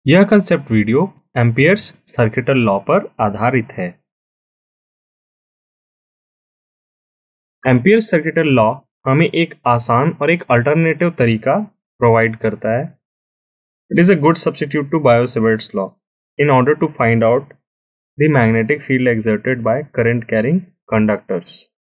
यह concept video Ampere's circuital law पर आधारित है। एम्पियर्स सर्किटल लॉ हमें एक आसान और एक अल्टरनेटिव तरीका प्रोवाइड करता है। It is a good substitute to Biot Savart's law in order to find out the magnetic field exerted by current carrying conductors.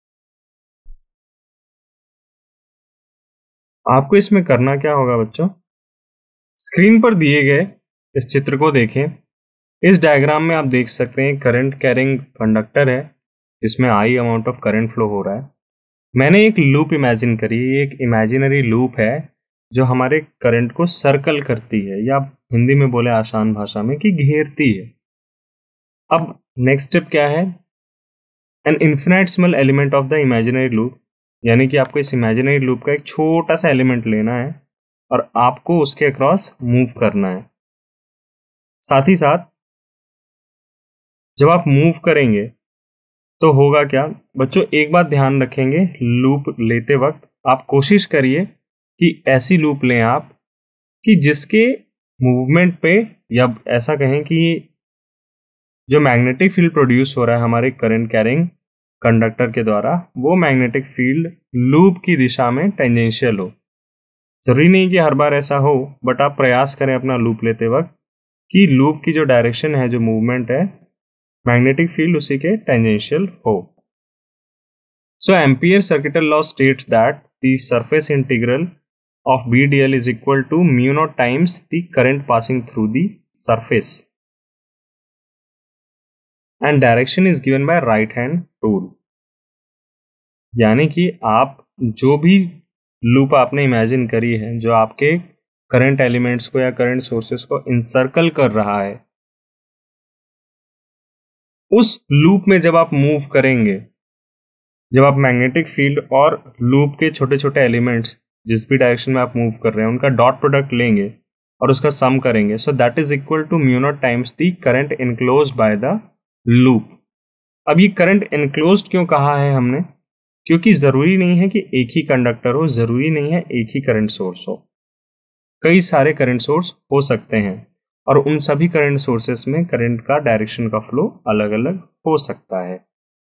आपको इसमें करना क्या होगा बच्चों, स्क्रीन पर दिए गए इस चित्र को देखें। इस डायग्राम में आप देख सकते हैं करंट कैरिंग कंडक्टर है जिसमें I amount of current flow हो रहा है। मैंने एक लूप इमेजिन करी, एक इमेजिनरी लूप है जो हमारे करंट को सर्कल करती है, या हिंदी में बोले आसान भाषा में कि घेरती है। अब नेक्स्ट स्टेप क्या है, an infinite small element of the imaginary loop, यानी कि आपको इस इमेजिनरी लूप का एक छोटा सा एलिमेंट लेना है और आपको उसके अक्रॉस मूव करना है। साथ ही साथ जब आप मूव करेंगे तो होगा क्या बच्चों, एक बात ध्यान रखेंगे, लूप लेते वक्त आप कोशिश करिए कि ऐसी लूप लें आप कि जिसके मूवमेंट पे, या ऐसा कहें कि जो मैग्नेटिक फील्ड प्रोड्यूस हो रहा है हमारे करंट कैरिंग कंडक्टर के द्वारा, वो मैग्नेटिक फील्ड लूप की दिशा में टेंजेंशियल हो। जरूरी नहीं कि हर बार ऐसा हो, बट आप प्रयास करें अपना लूप लेते वक्त कि लूप की जो डायरेक्शन है, जो मूवमेंट है, मैग्नेटिक फील्ड उसी के टेंजेंशियल हो। So Ampere circuital law states that the surface integral of BdL is equal to mu naught times the current passing through the surface and direction is given by right hand rule। यानी कि आप जो भी loop आपने imagine करी है जो आपके करंट एलिमेंट्स को या करंट सोर्सेस को इंसर्कल कर रहा है, उस लूप में जब आप मूव करेंगे, जब आप मैग्नेटिक फील्ड और लूप के छोटे छोटे एलिमेंट्स जिस भी डायरेक्शन में आप मूव कर रहे हैं उनका डॉट प्रोडक्ट लेंगे और उसका सम करेंगे, so that is equal to mu naught times the current enclosed by the loop. अब ये करंट इनक्लोज्ड क्यों कहा है हमने, क्योंकि जरूरी नहीं है कि एक ही कंडक्टर हो, जरूरी नहीं है एक ही करंट सोर्स हो, कई सारे करंट सोर्स हो सकते हैं और उन सभी करंट सोर्सेस में करंट का डायरेक्शन का फ्लो अलग अलग हो सकता है।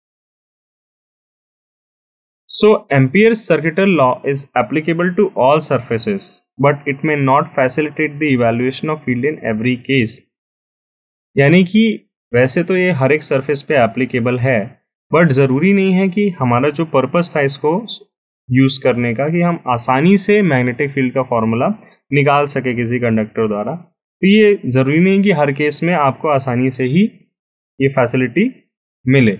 So Ampere's circuital law is applicable to all surfaces, but it may not facilitate the evaluation of field in every case। यानी कि वैसे तो ये हर एक सरफेस पे एप्लीकेबल है, बट ज़रूरी नहीं है कि हमारा जो पर्पस था इसको यूज़ करने का, कि हम आसानी से मैग्नेटिक फील्ड का फॉर्मूला निकाल सके किसी कंडक्टर द्वारा। तो ये ज़रूरी नहीं कि हर केस में आपको आसानी से ही ये फैसिलिटी मिले।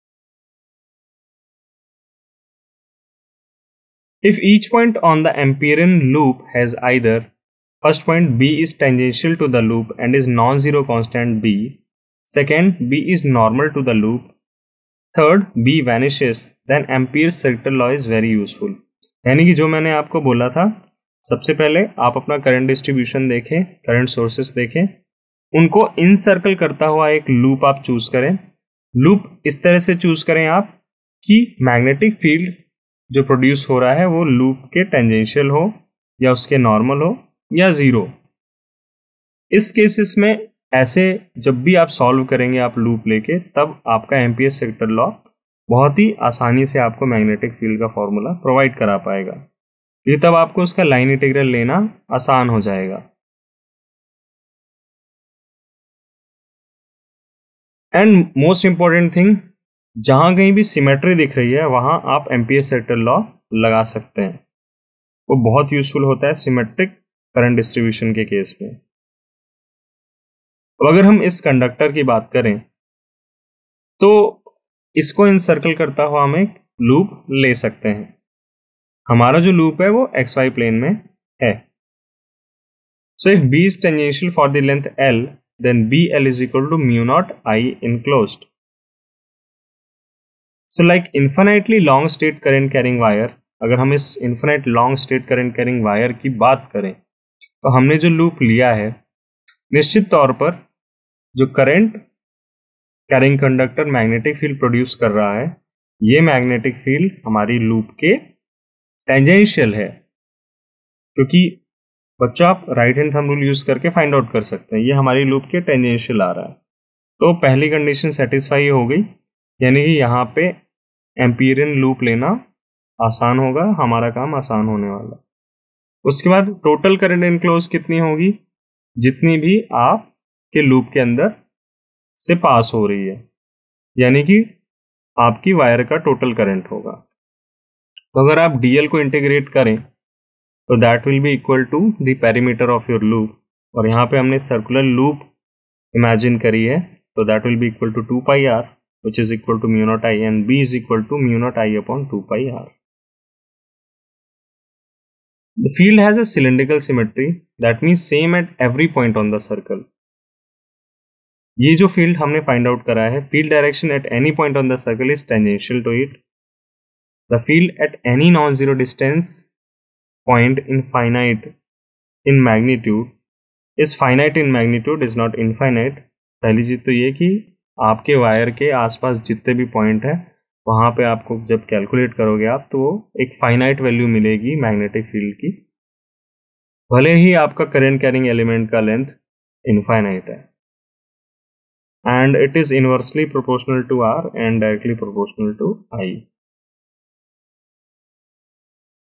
If each point on the Amperean loop has either first point B is tangential to the loop and is non-zero constant B, second B is normal to the loop, third B vanishes, then Ampere's circuital law is very useful। यानी कि जो मैंने आपको बोला था, सबसे पहले आप अपना करंट डिस्ट्रीब्यूशन देखें, करंट सोर्सेस देखें, उनको इनसर्कल करता हुआ एक लूप आप चूज करें। लूप इस तरह से चूज करें आप कि मैग्नेटिक फील्ड जो प्रोड्यूस हो रहा है वो लूप के टेंजेंशियल हो, या उसके नॉर्मल हो, या जीरो। इस केसेस में ऐसे जब भी आप सॉल्व करेंगे आप लूप लेके, तब आपका एम्पियर सर्किटल लॉ बहुत ही आसानी से आपको मैग्नेटिक फील्ड का फॉर्मूला प्रोवाइड करा पाएगा। ये तब आपको उसका लाइन इंटीग्रल लेना आसान हो जाएगा। एंड मोस्ट इंपॉर्टेंट थिंग, जहां कहीं भी सिमेट्री दिख रही है वहां आप एम्पियर सर्किटल लॉ लगा सकते हैं। वो बहुत यूजफुल होता है सिमेट्रिक करंट डिस्ट्रीब्यूशन के केस में। अब अगर हम इस कंडक्टर की बात करें तो इसको इनसर्कल करता हुआ हम एक लूप ले सकते हैं। हमारा जो लूप है वो XY प्लेन में है। So if B is tangential for the length L, then BL is equal to mu naught I enclosed। So like infinitely long straight current carrying wire, अगर हम इस infinite long straight current carrying wire की बात करें तो हमने जो loop लिया है, निश्चित तौर पर जो current carrying conductor magnetic field produce कर रहा है, ये मैग्नेटिक फील्ड हमारी लूप के टेंजेंशियल है, क्योंकि बच्चों आप right hand thumb rule use करके फाइंड आउट कर सकते हैं। ये हमारी लूप के टेंजेंशियल आ रहा है, तो पहली कंडीशन सेटिस्फाई हो गई, यानी कि यहाँ पे एम्पीरियन लूप लेना आसान होगा, हमारा काम आसान होने वाला। उसके बाद टोटल करंट इनक्लोज कितनी होगी, जितनी भी आपके लूप के अंदर से पास हो रही है, यानी कि आपकी वायर का टोटल करंट होगा। तो अगर आप डीएल को इंटीग्रेट करें तो that will be equal to the perimeter of your loop, और यहाँ पे हमने सर्कुलर लूप इमेजिन करी है, तो that will be equal to 2 pi r which is equal to mu naught I, and b is equal to mu naught I upon 2 pi r. The field has a cylindrical symmetry, that means same at every point on the circle. ये जो field हमने find out करा है, field direction at any point on the circle is tangential to it. The field at any non zero distance point infinite in magnitude is finite in magnitude, is not infinite. पहली चीज तो ये कि आपके wire के आसपास जितने भी पॉइंट है वहां पे आपको जब कैलकुलेट करोगे आप, तो एक फाइनाइट वैल्यू मिलेगी मैग्नेटिक फील्ड की, भले ही आपका करंट कैरिंग एलिमेंट का लेंथ इनफाइनाइट है. And it is inversely proportional to R and directly proportional to I.